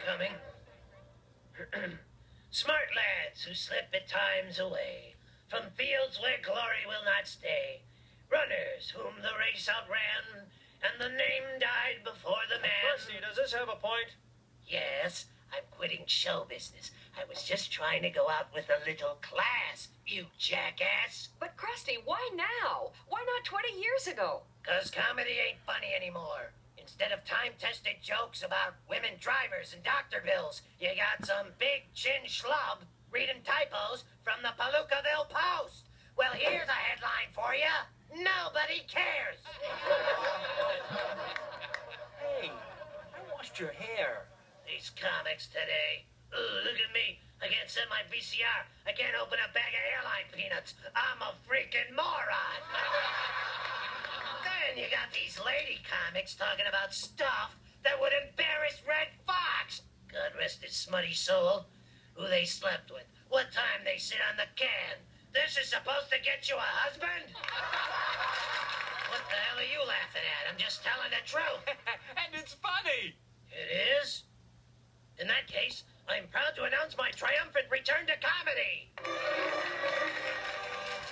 coming. Smart lads who slip at times away from fields where glory will not stay. Runners whom the race outran, and the name died before the man. Krusty, does this have a point? Yes, I'm quitting show business. I was just trying to go out with a little class, you jackass. But Krusty, why now? Why not 20 years ago? 'Cause comedy ain't funny anymore. Instead of time-tested jokes about women drivers and doctor bills, you got some big chin schlub reading typos from the Palookaville Post. Well, here's a headline for you. Nobody cares. Hey, I washed your hair. These comics today. Ooh, look at me. I can't send my VCR. I can't open a bag of airline peanuts. I'm a freaking moron. Then you got these lady comics talking about stuff that would embarrass Red Fox. God rest his smutty soul. Who they slept with. What time they sit on the can. This is supposed to get you a husband? What the hell are you laughing at? I'm just telling the truth. And it's funny. It is? In that case, I'm proud to announce my triumphant return to comedy.